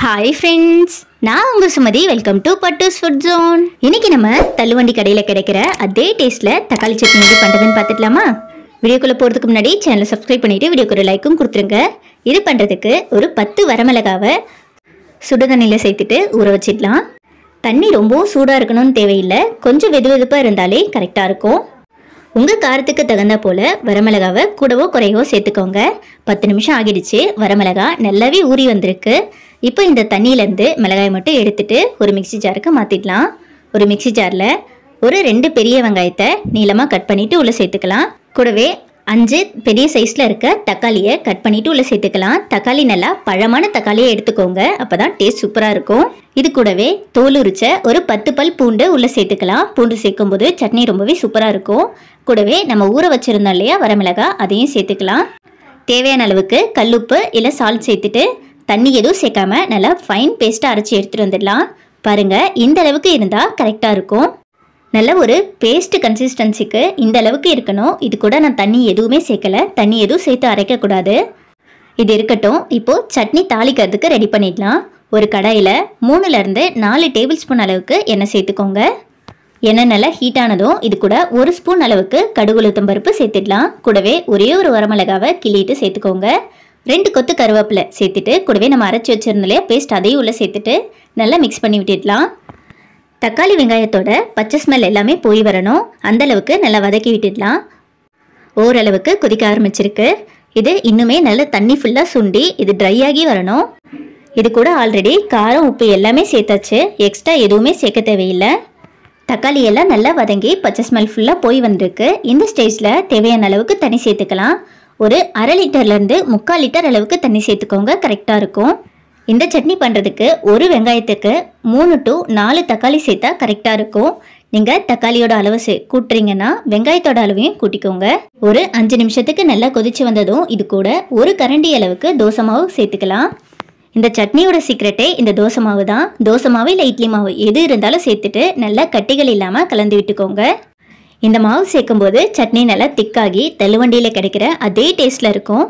Hi friends, நான் உங்கள் Sumathi. Welcome to Pattu's food zone. இன்னைக்கு நம்ம தள்ளுவண்டி கடையில் கிடைக்கிற அதே டேஸ்ட்டில் தக்காளி சட்னி எப்படி பண்ணுறதுன்னு பார்த்துக்கலாமா? வீடியோக்குள்ளே போகிறதுக்கு முன்னாடி சேனலை சப்ஸ்கிரைப் பண்ணிவிட்டு வீடியோக்கு ஒரு லைக்கும் கொடுத்துருங்க. இது பண்ணுறதுக்கு ஒரு 10 வரமிளகாவை சுடு தண்ணியில் சேர்த்துட்டு ஊற வச்சிடலாம். தண்ணி ரொம்பவும் சூடாக இருக்கணும்னு தேவையில்லை, கொஞ்சம் வெது வெதுப்பாக இருந்தாலே கரெக்டாக இருக்கும். உங்கள் காரத்துக்கு தகுந்த போல் வரமிளகாவை கூடவோ குறையவோ சேர்த்துக்கோங்க. 10 நிமிஷம் ஆகிடுச்சு. வரமிளகா நல்லாவே ஊறி வந்திருக்கு. இப்போ இந்த தண்ணியிலேருந்து மிளகாயை மட்டும் எடுத்துட்டு ஒரு மிக்சி ஜாருக்கு மாற்றிடலாம். ஒரு மிக்சி ஜாரில் ஒரு 2 பெரிய வெங்காயத்தை நீளமாக கட் பண்ணிவிட்டு உள்ளே சேர்த்துக்கலாம். கூடவே 5 பெரிய சைஸில் இருக்க தக்காளியை கட் பண்ணிவிட்டு உள்ளே சேர்த்துக்கலாம். தக்காளி நல்லா பழமான தக்காளியை எடுத்துக்கோங்க, அப்போ தான் டேஸ்ட் சூப்பராக இருக்கும். இது கூடவே தோல் உரிச்ச ஒரு 10 பல் பூண்டு உள்ளே சேர்த்துக்கலாம். பூண்டு சேர்க்கும்போது சட்னி ரொம்பவே சூப்பராக இருக்கும். கூடவே நம்ம ஊற வச்சுருந்தோம் இல்லையா வரமிளகா, அதையும் சேர்த்துக்கலாம். தேவையான அளவுக்கு கல்லுப்பு இல்லை சால்ட் சேர்த்துட்டு தண்ணி எதுவும் சேர்க்காம நல்லா ஃபைன் பேஸ்ட்டாக அரைச்சி எடுத்துகிட்டு வந்துடலாம். பாருங்கள், இந்த அளவுக்கு இருந்தால் கரெக்டாக இருக்கும். நல்ல ஒரு பேஸ்ட் கன்சிஸ்டன்சிக்கு இந்த அளவுக்கு இருக்கணும். இது கூட நான் தண்ணி எதுவுமே சேர்க்கலை, தண்ணி எதுவும் சேர்த்து அரைக்கக்கூடாது. இது இருக்கட்டும். இப்போது சட்னி தாளிக்கிறதுக்கு ரெடி பண்ணிடலாம். ஒரு கடாயில் 3லேருந்து 4 டேபிள் ஸ்பூன் அளவுக்கு எண்ணெய் சேர்த்துக்கோங்க. எண்ணெய் நல்லா ஹீட் ஆனதும் இது கூட 1 ஸ்பூன் அளவுக்கு கடுகு உளுத்தம் பருப்பு சேர்த்துடலாம். கூடவே ஒரே ஒரு வரமிளகாவை கிள்ளிட்டு சேர்த்துக்கோங்க. 2 கொத்து கருவேப்பிலை சேர்த்துட்டு கூடவே நம்ம அரைச்சி வச்சிருந்தோம் பேஸ்ட் அதையும் உள்ளே சேர்த்துட்டு நல்லா மிக்ஸ் பண்ணி விட்டுடலாம். தக்காளி வெங்காயத்தோட பச்சை ஸ்மெல் எல்லாமே போய் வரணும், அந்தளவுக்கு நல்லா வதக்கி விட்டுடலாம். ஓரளவுக்கு கொதிக்க ஆரம்பிச்சிருக்கு. இது இன்னுமே நல்ல தண்ணி ஃபுல்லாக சுண்டி இது ட்ரை ஆகி வரணும். இது கூட ஆல்ரெடி காரம் உப்பு எல்லாமே சேர்த்தாச்சு, எக்ஸ்ட்ரா எதுவுமே சேர்க்க தேவையில்லை. தக்காளி எல்லாம் நல்லா வதங்கி பச்சை ஸ்மெல் ஃபுல்லாக போய் வந்திருக்கு. இந்த ஸ்டேஜில் தேவையான அளவுக்கு தண்ணி சேர்த்துக்கலாம். ஒரு 1/2 லிட்டர்லேருந்து 3/4 லிட்டர் அளவுக்கு தண்ணி சேர்த்துக்கோங்க, கரெக்டாக இருக்கும். இந்த சட்னி பண்ணுறதுக்கு ஒரு வெங்காயத்துக்கு 3 to 4 தக்காளி சேர்த்தா கரெக்டாக இருக்கும். நீங்கள் தக்காளியோட அளவு கூட்டுறீங்கன்னா வெங்காயத்தோட அளவையும் கூட்டிக்கோங்க. ஒரு 5 நிமிஷத்துக்கு நல்லா கொதிச்சு வந்ததும் இது கூட ஒரு கரண்டி அளவுக்கு தோசை மாவு சேர்த்துக்கலாம். இந்த சட்னியோட சீக்ரெட்டே இந்த தோசை மாவு தான். தோசை மாவு இல்லை இட்லி மாவு எது இருந்தாலும் சேர்த்துட்டு நல்லா கட்டிகள் இல்லாமல் கலந்து விட்டுக்கோங்க. இந்த மாவு சேர்க்கும்போது சட்னி நல்லா திக்காகி தள்ளுவண்டியில் கிடைக்கிற அதே டேஸ்ட்டில் இருக்கும்.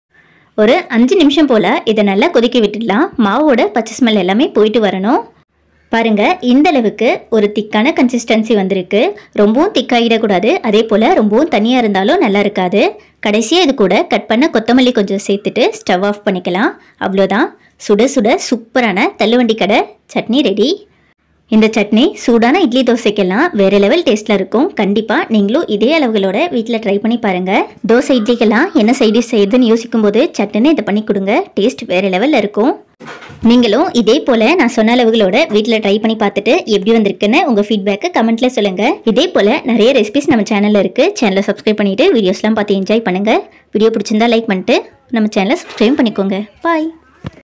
ஒரு 5 நிமிஷம் போல் இதை நல்லா கொதிக்க விட்டுடலாம். மாவோட பச்சை ஸ்மெல் எல்லாமே போயிட்டு வரணும். பாருங்கள், இந்த அளவுக்கு ஒரு திக்கான கன்சிஸ்டன்சி வந்திருக்கு. ரொம்பவும் திக்காகிடக்கூடாது, அதே போல் ரொம்பவும் தனியாக இருந்தாலும் நல்லா இருக்காது. கடைசியாக இது கூட கட் பண்ண கொத்தமல்லி கொஞ்சம் சேர்த்துட்டு ஸ்டவ் ஆஃப் பண்ணிக்கலாம். அவ்வளோதான், சுட சுட சூப்பரான தள்ளுவண்டி கடை சட்னி ரெடி. இந்த சட்னி சூடான இட்லி தோசைக்கெல்லாம் வேறு லெவல் டேஸ்ட்டில் இருக்கும். கண்டிப்பாக நீங்களும் இதே அளவுகளோட வீட்டில் ட்ரை பண்ணி பாருங்கள். தோசை இட்லிக்கெல்லாம் என்ன சைடிஷ் செய்யுதுன்னு யோசிக்கும் போது சட்னி இதை பண்ணி கொடுங்க, டேஸ்ட் வேறு லெவலில் இருக்கும். நீங்களும் இதே போல் நான் சொன்ன அளவுகளோட வீட்டில் ட்ரை பண்ணி பார்த்துட்டு எப்படி வந்திருக்குன்னு உங்கள் ஃபீட்பேக்கை கமெண்ட்டில் சொல்லுங்கள். இதே போல் நிறைய ரெசிபிஸ் நம்ம சேனலில் இருக்குது. சேனலை சப்ஸ்கிரைப் பண்ணிவிட்டு வீடியோஸ்லாம் பார்த்து என்ஜாய் பண்ணுங்கள். வீடியோ பிடிச்சிருந்தா லைக் பண்ணிட்டு நம்ம சேனலை சப்ஸ்கிரைப் பண்ணிக்கோங்க. பாய்.